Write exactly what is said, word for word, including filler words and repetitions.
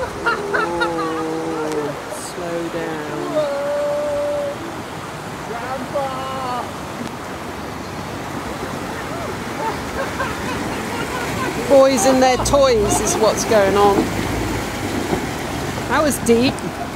Slow down. Grandpa! Boys and their toys is what's going on. That was deep.